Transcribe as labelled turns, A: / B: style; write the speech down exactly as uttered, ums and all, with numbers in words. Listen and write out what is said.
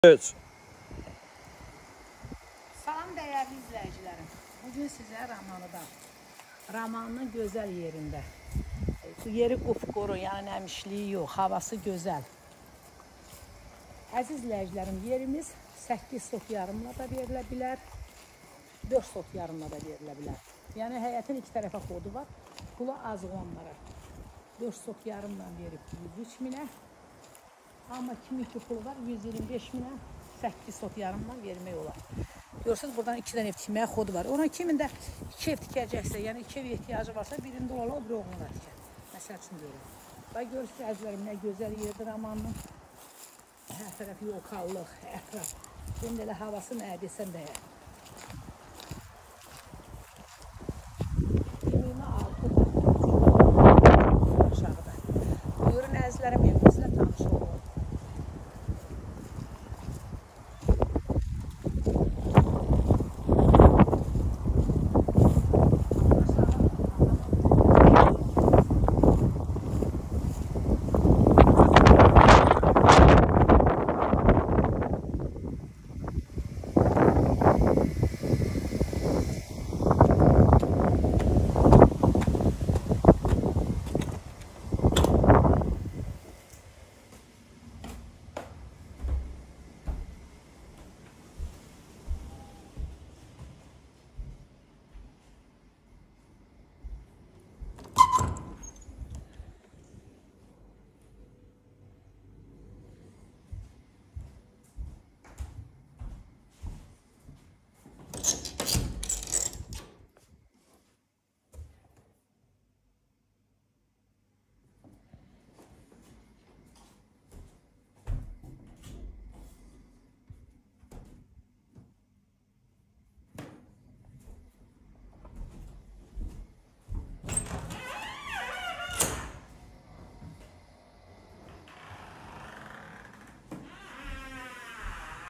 A: Evet.
B: Salam dəyərli izləyicilərim. Bugün sizə Ramanıda, Ramanın gözəl yerində. Yeri qupquru, yəni nəmişliyi yox, havası gözəl. Əziz izləyicilərim, yerimiz səkkiz sot yarımla da verilə bilər, dörd sot yarımla da verilə bilər. Yəni həyətin iki tərəfə xodu var, pulu az olanlara dörd sot yarımla verib yüz üç minə. Amma kimin ki pulu var, yüz iyirmi beş minə səkkiz sot yarımdan vermək olar. Görürsünüz, buradan iki dənə ev tikməyə xodu var. Ona kimin də iki ev tikəcəksə, yəni iki ev ehtiyacı varsa, birində olar, o bir oğluna tikər. Məsəl üçün görürəm. Və görürsünüz, əzlərim, nə gözəl yerdir Ramanın. Hər tərəf yolkallıq, ətraf. Şimdi elə havası nə desəm dəyər.